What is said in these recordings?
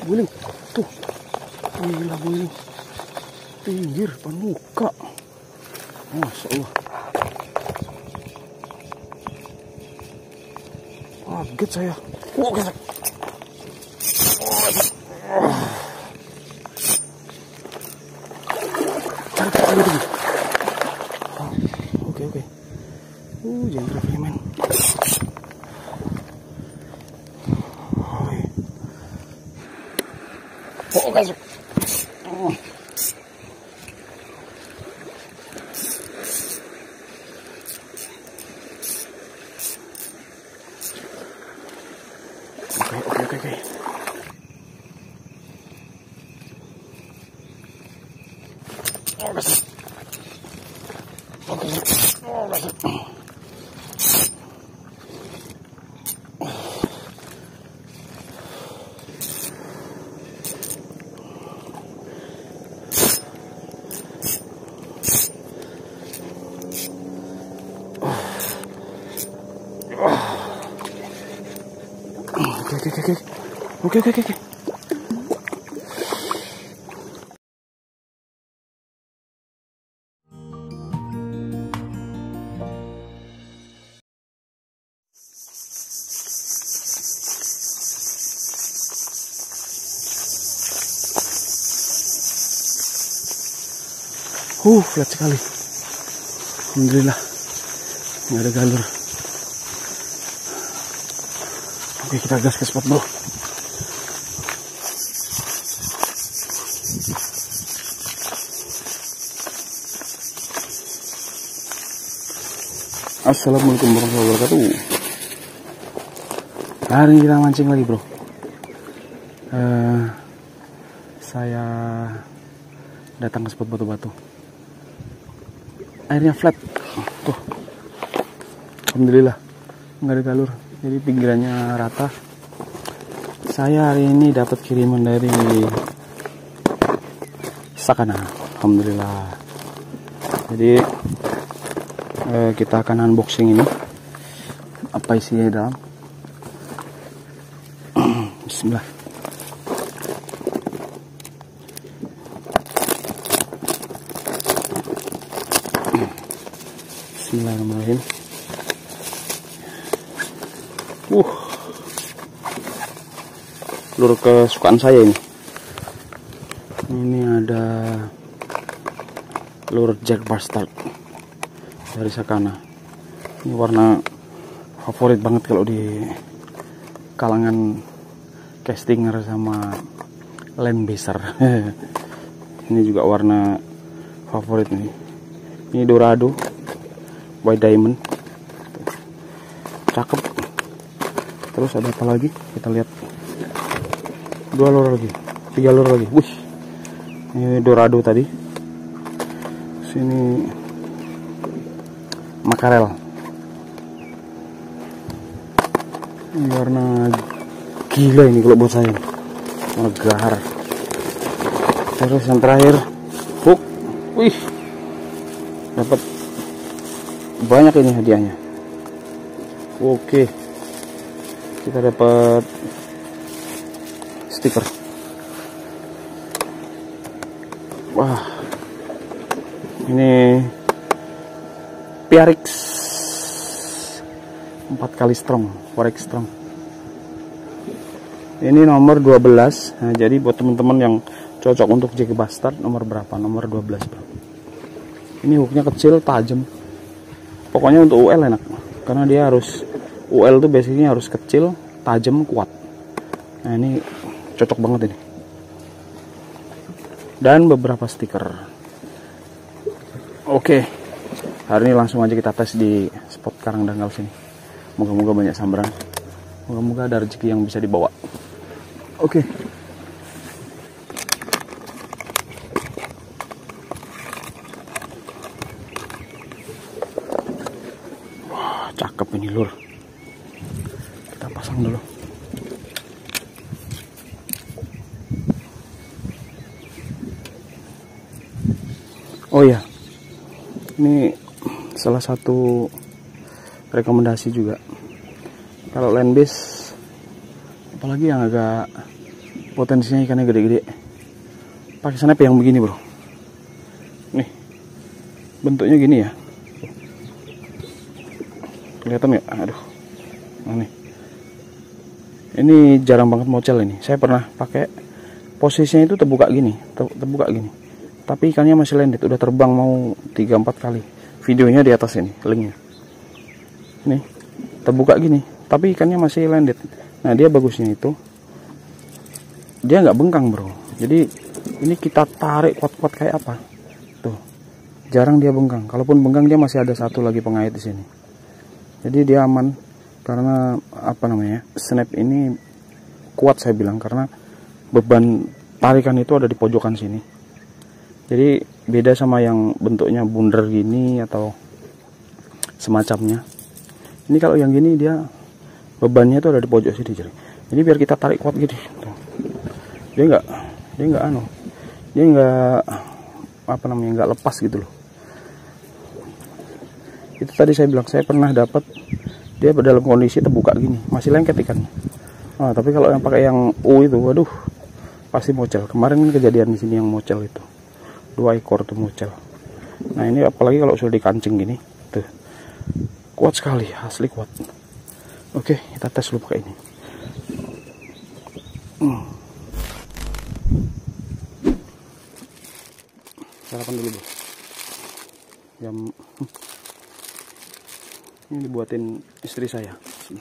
guling. Tuh. Gila guling. Pinggir depan muka. Masya Allah. Kaget saya. Kaget. Cari lagi. Oke. Jangan traffic man. Guys. Oke. Oke. Flat sekali. Alhamdulillah. Nggak ada galur. Oke, kita gas ke spot bro. Assalamualaikum warahmatullahi wabarakatuh. Hari ini kita mancing lagi bro. Saya datang ke spot batu-batu. Airnya flat. Tuh. Alhamdulillah nggak ada galur. Jadi pinggirannya rata. Saya hari ini dapat kiriman dari Sakana. Alhamdulillah. Jadi kita akan unboxing ini. Apa isinya di dalam? Bismillah. Bismillahirrahmanirrahim. Lur kesukaan saya ini. Ini ada lur Jack Bastard dari Sakana. Ini warna favorit banget kalau di kalangan castinger sama land baser. Ini juga warna favorit nih. Ini Dorado White Diamond. Cakep. Terus ada apa lagi? Kita lihat. 2 lur lagi, 3 lur lagi. Wih, ini Dorado tadi. Sini makarel. Ini warna gila ini kalau buat saya. Warna gahar. Terus yang terakhir hook. Wih, dapat banyak ini hadiahnya. Oke, kita dapat stiker. Wah, ini PRX 4 kali strong, 4X strong. Ini nomor 12. Nah, jadi buat teman-teman yang cocok untuk Jack Bastard nomor berapa? Nomor 12 bro. Ini hooknya kecil, tajam. Pokoknya untuk UL enak, karena dia harus UL tuh biasanya harus kecil, tajam, kuat. Nah ini cocok banget ini. Dan beberapa stiker. Oke, hari ini langsung aja kita tes di spot Karangdangkal sini. Moga-moga banyak sambaran. Moga-moga ada rezeki yang bisa dibawa. Oke. Wah, cakep ini lur. Kita pasang dulu. Oh ya, ini salah satu rekomendasi juga. Kalau land base, apalagi yang agak potensinya ikannya gede-gede. Pakai snap yang begini bro. Nih bentuknya gini ya, kelihatan nggak? Aduh, nah nih, ini jarang banget mocel ini. Saya pernah pakai, posisinya itu terbuka gini, terbuka gini, tapi ikannya masih landed, udah terbang mau 3-4 kali. Videonya di atas ini, linknya. Nih, terbuka gini, tapi ikannya masih landed. Nah dia bagusnya itu, dia nggak bengkang bro. Jadi ini kita tarik kuat-kuat kayak apa? Tuh, jarang dia bengkang. Kalaupun bengkang dia masih ada satu lagi pengait di sini. Jadi dia aman karena apa namanya? Snap ini kuat saya bilang karena beban tarikan itu ada di pojokan sini. Jadi beda sama yang bentuknya bundar gini atau semacamnya. Ini kalau yang gini dia bebannya itu ada di pojok sini. Jadi biar kita tarik kuat gitu. Tuh. Dia nggak apa namanya, nggak lepas gitu loh. Itu tadi saya bilang, saya pernah dapat dia dalam kondisi terbuka gini, masih lengket ikannya. Nah, tapi kalau yang pakai yang U itu, waduh, pasti mocel. Kemarin kan kejadian di sini yang mocel itu, 2 ekor tuh mocel. Nah ini apalagi kalau sudah dikancing gini, tuh kuat sekali, asli kuat. Oke, kita tes dulu pakai ini. Sarapan dulu bro. Jam ini dibuatin istri saya. Sini.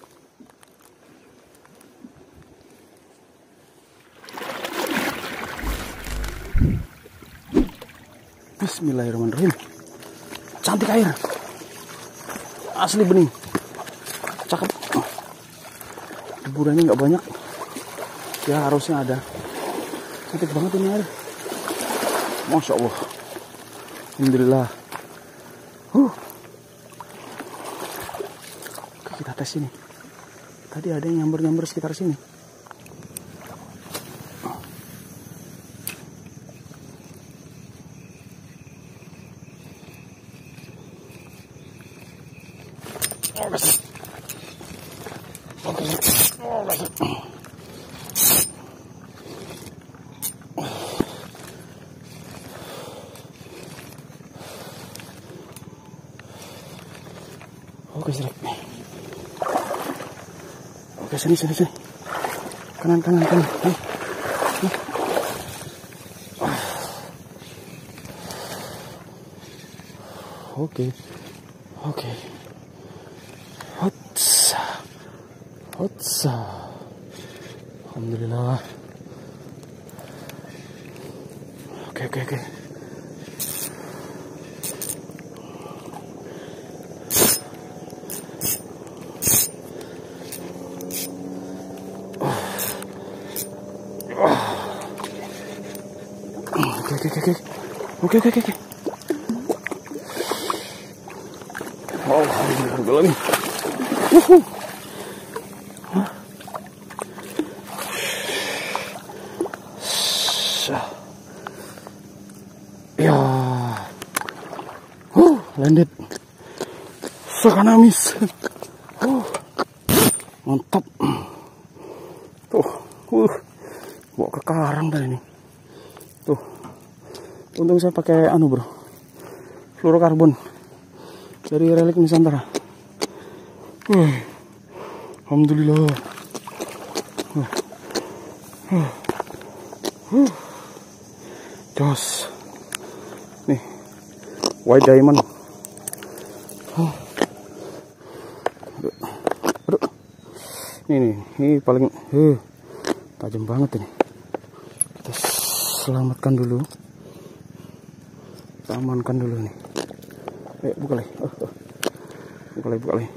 Bismillahirrahmanirrahim. Cantik air, asli bening, cakep. Deburannya nggak banyak, ya harusnya ada. Cantik banget ini air, masya Allah, alhamdulillah. Oke, kita tes ini. Tadi ada yang nyamber-nyamber sekitar sini. Oke, siap. Oke, sini. Kanan. Nih. Oke. Hotsa. Alhamdulillah. Oke. Oke. Alhamdulillah nih. Ya. Landed. Sakanamis. Mantap. Tuh. Bawa ke karang tadi nih. Tuh. Untung saya pakai bro, fluorokarbon dari Relik Nusantara. Alhamdulillah. Jos. Nih, white diamond. Aduh. Ini paling tajam banget ini. Kita selamatkan dulu. Kita amankan dulu nih. Ayo buka lagi. Buka lagi.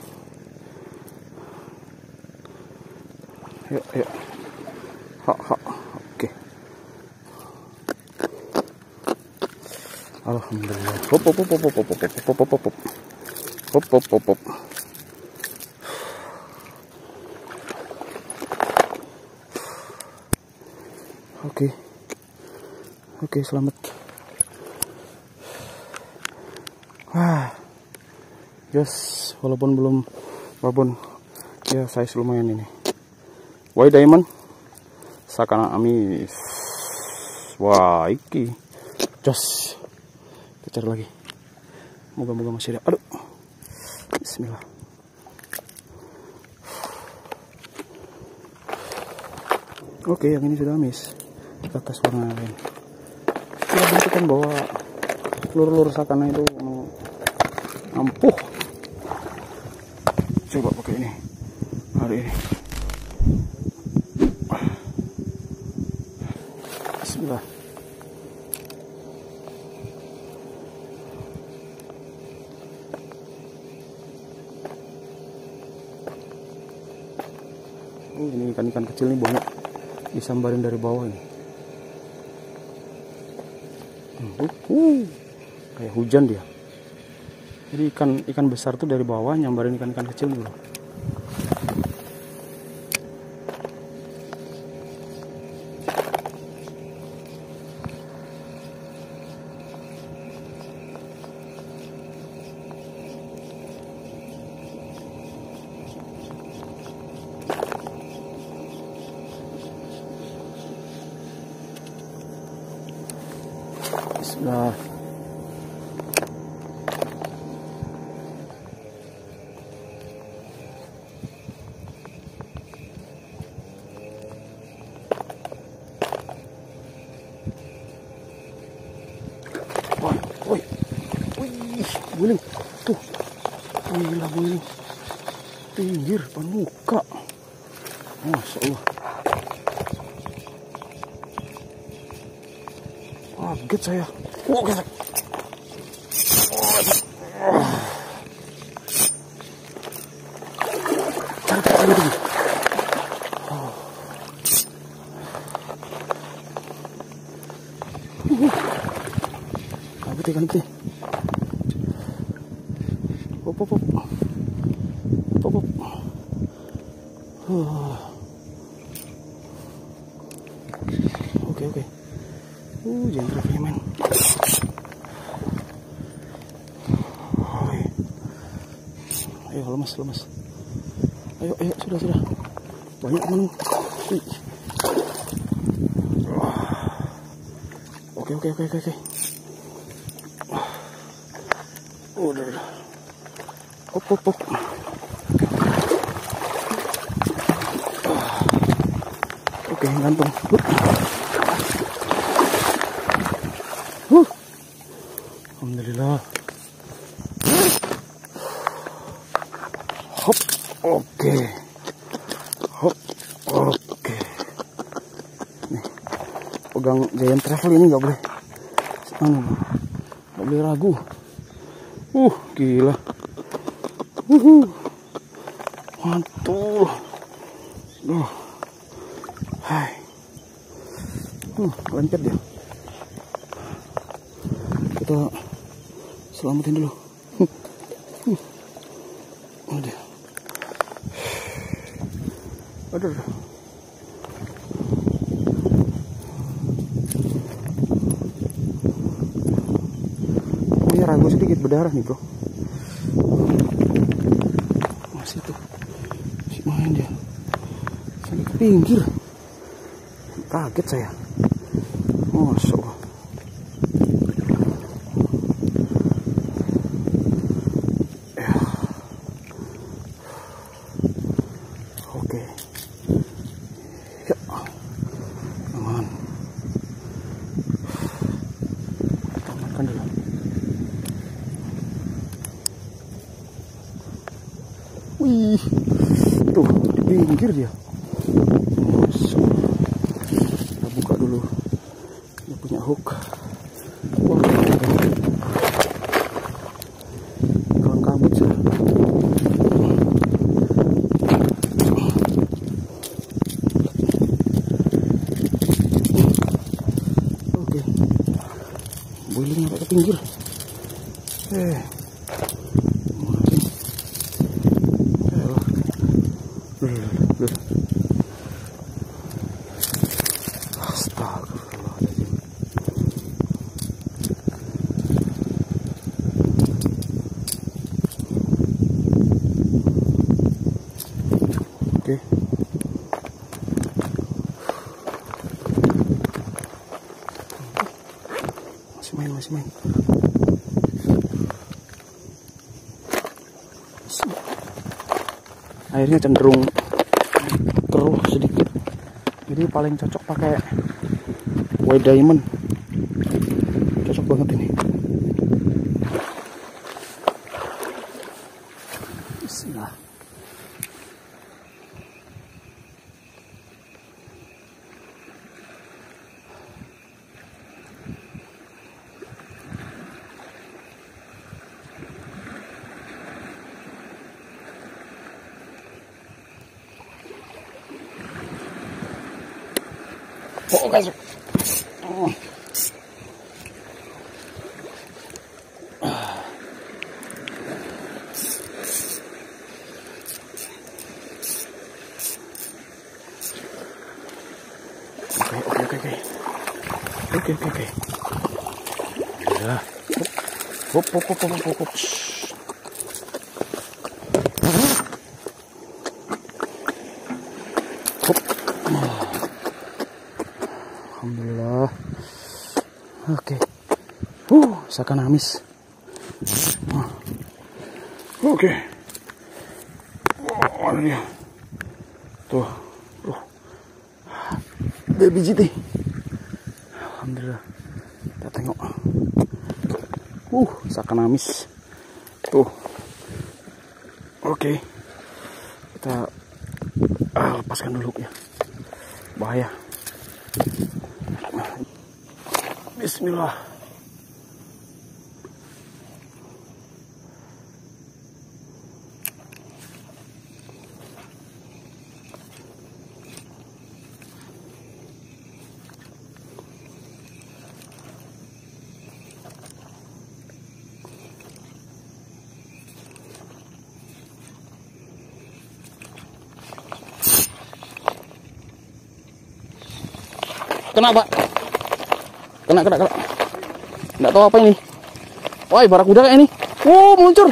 Ayo. Oke. Alhamdulillah. Hop. Oke, selamat. Yes, walaupun ya size lumayan ini. White diamond sakana amis. Wah, iki jos. Kita cari lagi. Moga-moga masih ada. Aduh. Bismillah. Oke, yang ini sudah amis. Ke atas warna lain. Kita buktikan bahwa telur-telur sakana itu ampuh. Coba pakai ini hari ini. Bismillah. Ini ikan-ikan kecil nih banyak disambarin dari bawah ini. Kayak hujan dia. Jadi ikan besar tuh dari bawah nyambarin ikan-ikan kecil dulu. Bismillah. Woi, guling tuh, gila guling, pinggir panuka, masya Allah, kaget saya, kaget. Cari lagi. Ikan putih. Pop. Oke. Jangan terlalu men. Ayo lemas. Ayo sudah. Banyak teman. Oke. Udah. Hop. Oke, gantung. Alhamdulillah. Hop. Oke. Nih, pegang Giant Travel ini nggak boleh. Nggak boleh ragu. Gila. Mantul. Hai. Lengket dia. Kita selamatin dulu. Aduh. Ini ragu sedikit berdarah nih bro. Masih tuh, masih main dia. Sampai ke pinggir. Kaget saya. Masya Allah. Oke. Ya. Aman. Amankan dulu. Wih, tuh di pinggir dia. Kita buka dulu. Dia punya hook. Wah, kawan kabut sih. Oke, boiling sampai ke pinggir. Astagfirullahaladzim. Oke. masih main. Airnya cenderung keruh sedikit, jadi paling cocok pakai white diamond. Cocok banget ini. Bismillah. Oh, guys. Oh. Oke. Ya. Hop. Alhamdulillah. Oke. Sakan amis. Oke. Oh, ada dia. Tuh. Baby GT. Alhamdulillah. Kita tengok. Sakan amis. Tuh. Oke. Kita lepaskan dulu ya. Bahaya. Bismillah. Kenapa? Kena. Nggak tahu apa ini. Wah, barakuda kayak ini. Meluncur.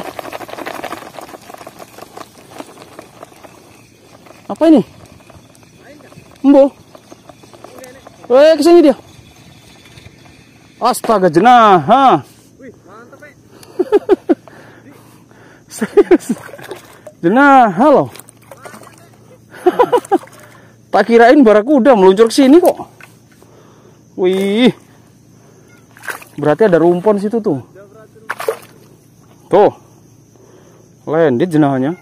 Apa ini? Embo. Kesini dia. Astaga, jenah. Wih, mantap, Pak. Serius. Jenah, halo. Tak kirain barakuda meluncur ke sini kok. Wih. Berarti ada rumpon situ tuh. Tuh. Landed jenahnya.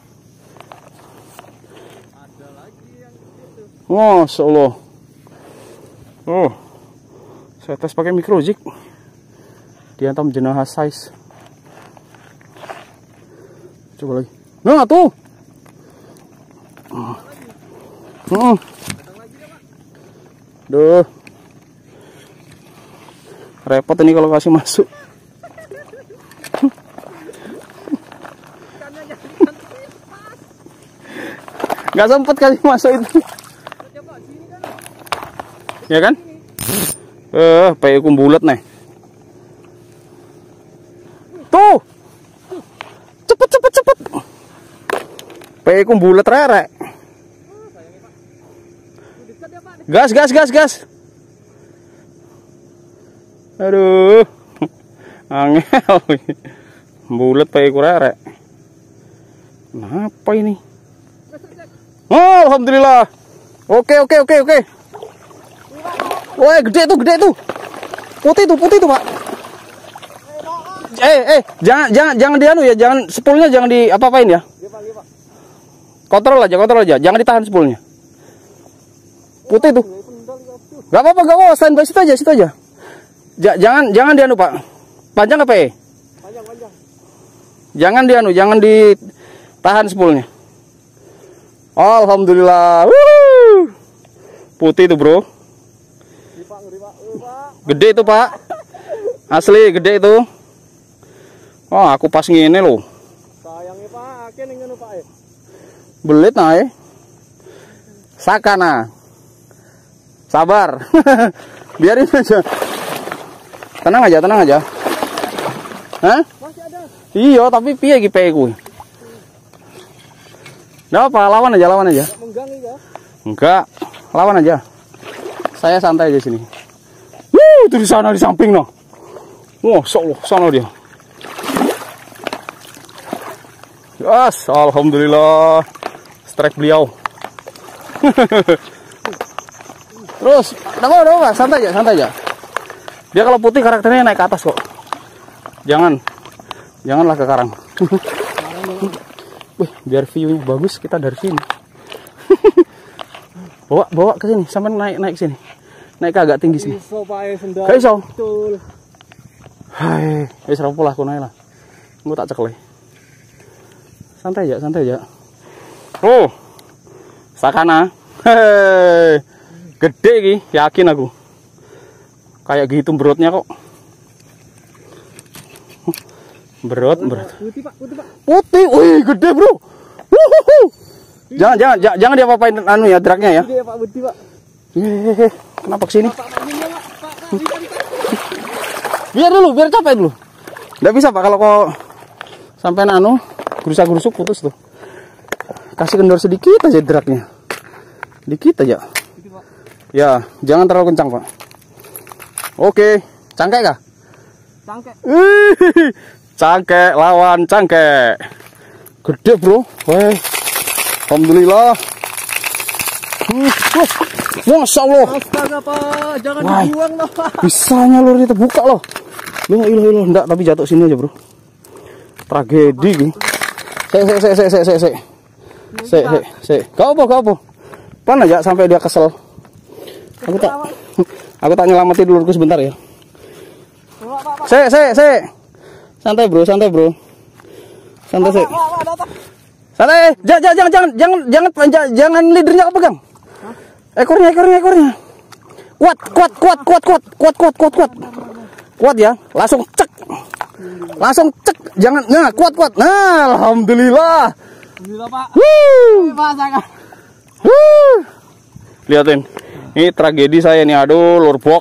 Ada lagi yang itu. Masya Allah. Saya tes pakai microzik. Diantam jenah size. Coba lagi. Nah, tuh. Duh. Repot ini kalau kasih masuk. Nggak sempet kasih masuk itu. Ya kan? Pakai kumbulet nih. Tuh. Cepet. Pakai kumbulet rere. Gas. Aduh. Angel. Bulet pakai kurere. Kenapa ini? Alhamdulillah. Oke. Wah, gede tuh. Putih tuh, Pak. Jangan dianu ya, jangan sepulnya jangan di apa-apain ya. Kontrol aja, jangan ditahan sepulnya. Putih tuh. Gak apa-apa, standby situ aja. Jangan dianu, Pak. Panjang apa ya? Panjang. Jangan ditahan spoolnya. Alhamdulillah. Putih itu, Bro. Gede itu, Pak. Asli gede itu. Aku pas ngene loh. Sayangnya, Pak, akeh ning ngono, Pak. Belit nah. Sakana. Sabar. Biarin aja. Tenang aja. Hah? Masih ada. Iya, tapi piye iki peku? Nggak apa, lawan aja. Menggang ya? Enggak, lawan aja. Saya santai aja sini. Itu di sana di samping noh. Wah, sok sana dia. Yes, alhamdulillah. Strike beliau. Terus, udah, santai aja. Dia kalau putih karakternya naik ke atas kok. Janganlah ke karang. Wih, biar view-nya bagus kita dari sini. bawa ke sini sampai naik sini. Naik ke agak tinggi sini. Gak iso. Hai, wis rampung lah kono lah. Engko tak cekel. Santai aja. Oh. Sakana. Hei. Gede iki, yakin aku. Kayak gitu berotnya kok. Berot. Putih, Pak. Putih. Wih, gede, Bro. Jangan dia apa-apain anu ya, dragnya ya. Gede, Pak, putih, Pak. Kenapa kesini? Pak, Biar capek dulu. Nggak bisa, Pak, kalau kok sampai anu gerusak putus tuh. Kasih kendor sedikit aja dragnya. Dikit aja. Ya, jangan terlalu kencang, Pak. Oke, cangkek kah? Cangkek. Cangkek lawan cangkek. Gede, Bro. Weh. Alhamdulillah. Masya Allah. Astaga, Pak. Jangan dibuang loh, Pak. Bisanya lur itu buka loh. Loh. Enggak, tapi jatuh sini aja, Bro. Tragedi ini. Sek. Gak apa. Pelan aja sampai dia kesel. Aku tak nyelamatin dulu sebentar ya. Sek. Santai bro. Santai. Jangan leadernya kau pegang. Ekornya. Kuat ya. Langsung cek. Jangan. Nah, kuat. Nah, alhamdulillah. Alhamdulillah, Pak. Pak, sangat. Lihatin. Ini tragedi saya nih. Aduh, lur bok.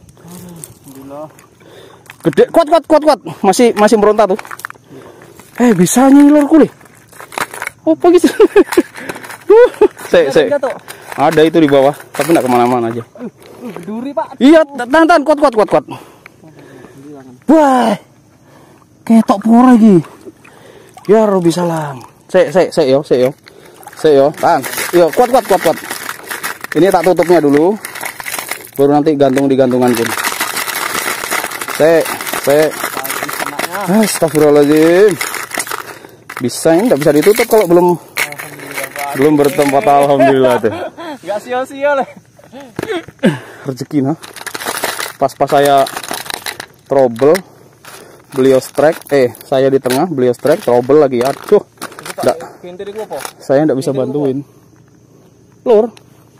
Gede, kuat. Masih meronta tuh. Bisanya lur kuli. Apa gitu? Sek. Ada itu di bawah, tapi enggak kemana-mana aja. Berduri, Pak. Iya, tahan, kuat. Wah, ketok pura lagi. Ya Robi salam. Sek yo. Tahan. Yo, kuat. Ini tak tutupnya dulu. Baru nanti gantung di gantungan pun. Sek. Astagfirullahaladzim. Bisa ini enggak bisa ditutup kalau belum bertempat. Alhamdulillah tuh. Enggak sia-sia lah. Rezeki nah. Pas saya trouble, beliau strike. Saya di tengah, beliau strike, trouble lagi. Aduh. Saya enggak bisa bantuin. Lur.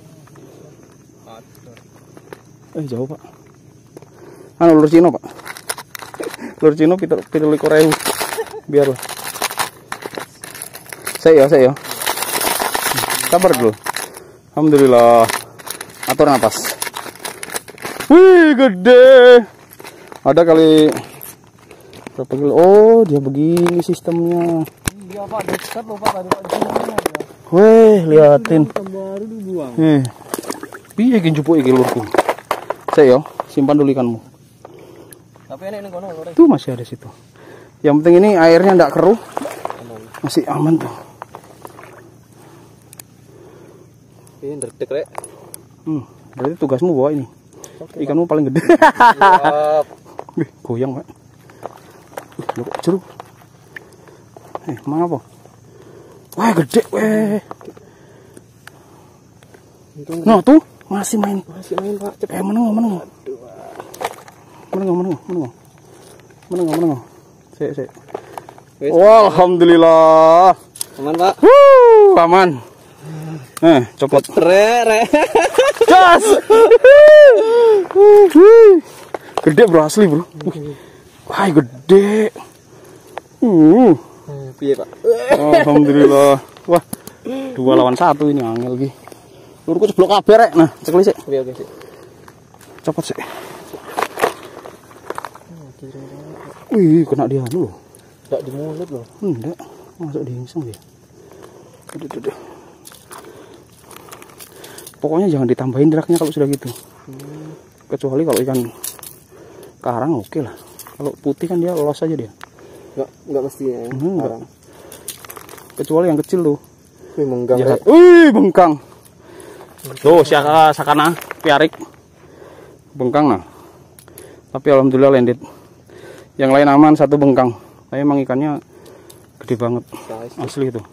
Jauh, Pak. Lur Cino, Pak. Lur Cino pitul Korea. Biarlah. Saya. Sabar dulu. Alhamdulillah. Atur napas. Wih, gede. Ada kali berapa kilo? Oh, dia begini sistemnya. Iya, Pak. Dekat loh, Pak. Tadi Pak gimana ya? Wih, liatin. Baru dibuang. Piye iki njupuk iki lurku. Saya simpan dulu ikanmu. Tapi ini kono lur. Tuh masih ada situ. Yang penting ini airnya enggak keruh. Masih aman tuh. Ini ndredeg rek. Berarti tugasmu bawa ini. Ikanmu paling gede. Wih, goyang, Pak. Loh, kok jeruk. Emang apa? Wah, gede, weh. Nah, tuh masih main, Pak. Cepet. Menengok. Sek. Alhamdulillah. Aman, Pak. Aman. Copot. Re. Gas. Gede, Bro, asli, Bro. Wah, gede. Piye, Pak? Alhamdulillah. Wah, 2 lawan 1 ini angel lagi. Lurku ceblok kabeh rek. Nah, cekli sik. Oke, sik. Copot sik. Wih, kena dia dulu. Enggak di mulut loh. Enggak. Masuk di insang dia. Aduh. Pokoknya jangan ditambahin draknya kalau sudah gitu. Kecuali kalau ikan karang oke lah. Kalau putih kan dia lolos aja dia. Enggak mestinya ya. Enggak. Kecuali yang kecil tuh. Wih, menggang. Jahat. Wih, bengkang. Tuh, sakana piarik. Bengkang nah. Tapi alhamdulillah landed. Yang lain aman, satu bengkang. Tapi emang ikannya gede banget. Asli itu.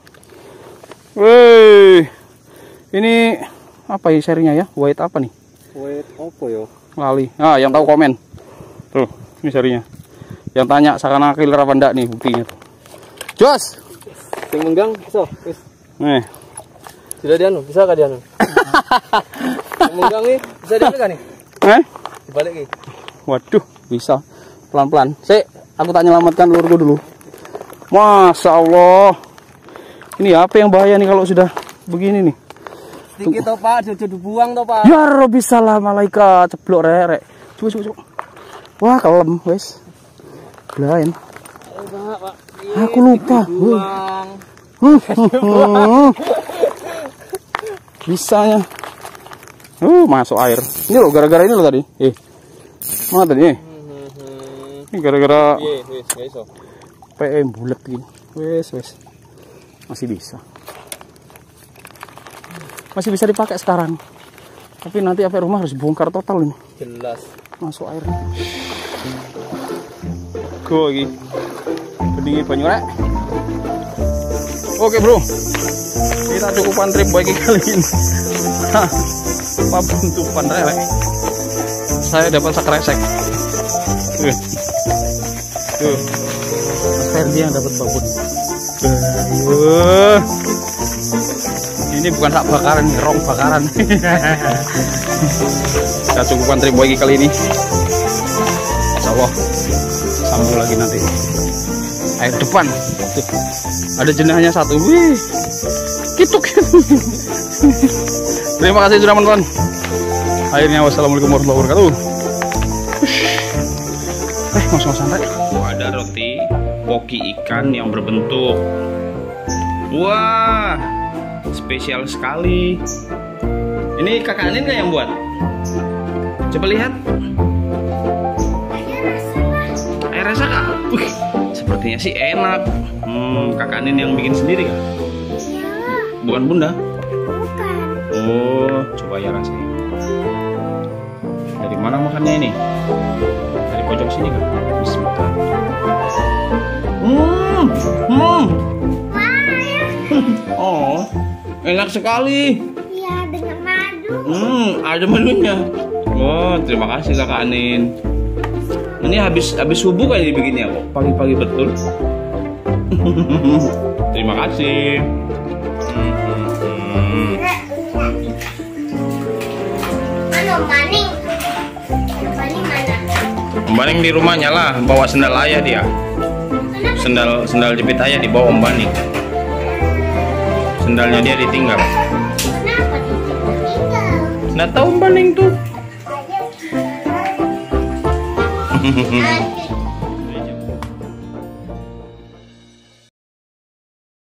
Wih. Ini apa ya serinya ya? White apa nih? White apa ya? Lali. Ah, yang tahu komen. Tuh, ini serinya. Yang tanya sakana killer apa enggak nih buktinya tuh. Jos. Yang menggang, so, wis. Nih. Sudah dianu, bisa kah dianu? Yang menggang nih, bisa dianu kan nih? Dibalik nih. Waduh, bisa. Pelan-pelan. Sik, aku tak nyelamatkan lurku dulu. Masya Allah. Ini apa yang bahaya nih kalau sudah begini nih? Sedikit toh Pak, jojo dibuang toh Pak. Ya Rabbi salam malaikat, ceblok rek. Coba. Wah, kelem, wes. Belain. Pak. Aku lupa. Bisanya. Masuk air. Ini loh gara-gara ini loh tadi. Mana tadi? Ini gara-gara PM bulat gini. Wes. Masih bisa. Masih bisa dipakai sekarang. Tapi nanti sampai rumah harus bongkar total ini. Jelas. Masuk air. Go lagi. Pendingin banyu rek. Oke bro. Kita cukupan trip bagi kali ini. Apa bentukan rek. Saya dapat sakresek. Tuh. Mas Ferdi yang dapat babut. Ini bukan sak bakaran, rong bakaran. Kita cukupkan trip bagi kali ini. Insyaallah sambung lagi nanti. Air depan. Tuh. Ada jenahnya satu. Wih. Kituk. Terima kasih sudah menonton. Akhirnya wassalamualaikum warahmatullahi wabarakatuh. Ngos-ngos santai. Ada roti poki ikan yang berbentuk. Wah, spesial sekali. Ini kakak Anin nggak yang buat? Coba lihat. Air rasa kak? Sepertinya sih enak. Kakak Anin yang bikin sendiri kak? Bukan bunda? Bukan. Oh, coba ya rasanya. Dari mana makannya ini? Dari pojok sini kak? Bismillah. Oh, enak sekali. Iya, dengan madu. Ada madunya. Oh, terima kasih kakak Anin. Ini habis subuh kayak dibikinnya kok. Pagi-pagi betul. Terima kasih. Maning. Maning mana? Baning di rumahnya lah, bawa sendal ayah dia. Sendal jepit ayah dibawa Om Baning. Sendalnya dia ditinggal. Kenapa ditinggal? Nggak tahu Om Baning tuh. Nanti